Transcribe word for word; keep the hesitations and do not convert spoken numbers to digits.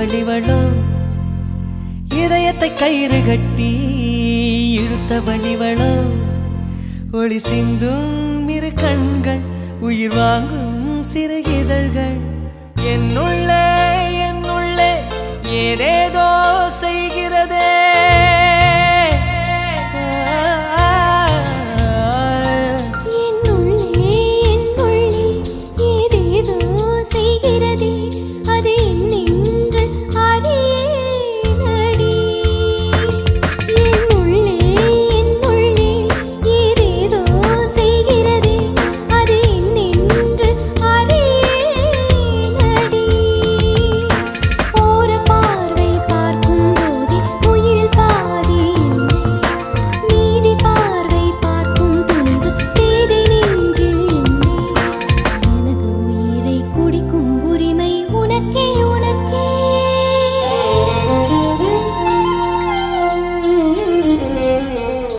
வந்தவளிவளோ இதயத்தை கயிறு கட்டி இழுத்தவளிவளோ ஒளி சிந்தும் இரு கண்கள் உயிர் வாங்கும் சிறு இதழ்கள் என்னுள்ளே என்னுள்ளே ஏதேதோ செய்